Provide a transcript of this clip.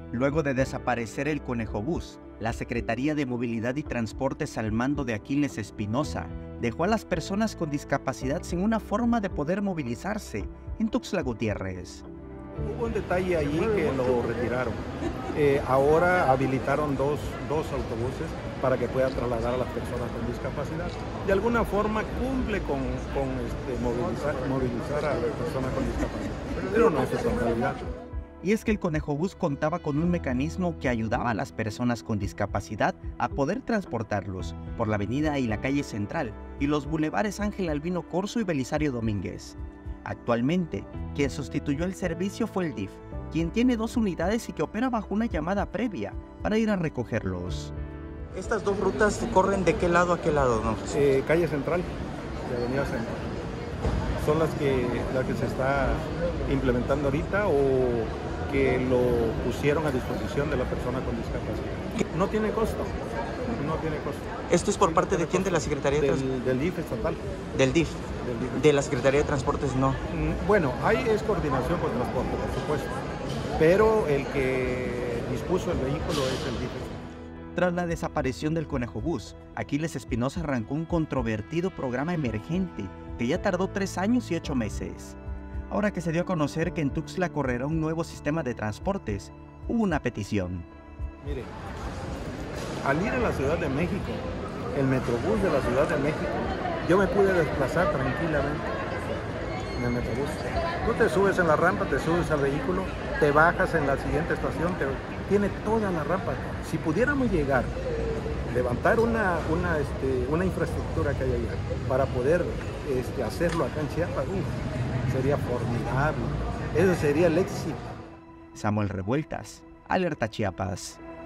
Luego de desaparecer el Conejo Bus, la Secretaría de Movilidad y Transportes al mando de Aquiles Espinosa dejó a las personas con discapacidad sin una forma de poder movilizarse en Tuxtla Gutiérrez. Hubo un detalle allí que lo retiraron. Ahora habilitaron dos autobuses para que pueda trasladar a las personas con discapacidad. De alguna forma cumple con movilizar a las personas con discapacidad, pero no es su totalidad. Y es que el Conejo Bus contaba con un mecanismo que ayudaba a las personas con discapacidad a poder transportarlos por la avenida y la calle central y los bulevares Ángel Albino Corzo y Belisario Domínguez. Actualmente, quien sustituyó el servicio fue el DIF, quien tiene 2 unidades y que opera bajo una llamada previa para ir a recogerlos. ¿Estas dos rutas corren de qué lado a qué lado, no? Calle central y avenida central. Son las que se está implementando ahorita o que lo pusieron a disposición de la persona con discapacidad. No tiene costo, no tiene costo. ¿Esto es por parte de quién? ¿De la Secretaría de Transportes? Del DIF estatal. Del DIF. De la Secretaría de Transportes no. Bueno, es coordinación con transporte, por supuesto, pero el que dispuso el vehículo es el DIF. Tras la desaparición del Conejo Bus, Aquiles Espinosa arrancó un controvertido programa emergente que ya tardó 3 años y 8 meses. Ahora que se dio a conocer que en Tuxtla correrá un nuevo sistema de transportes, hubo una petición. Mire, al ir a la Ciudad de México, el Metrobús de la Ciudad de México, yo me pude desplazar tranquilamente en el Metrobús. Tú te subes en la rampa, te subes al vehículo, te bajas en la siguiente estación, tiene toda la rampa. Si pudiéramos llegar, levantar una infraestructura que hay allá para poder hacerlo acá en Chiapas, sería formidable. Eso sería el éxito. Samuel Revueltas, Alerta Chiapas.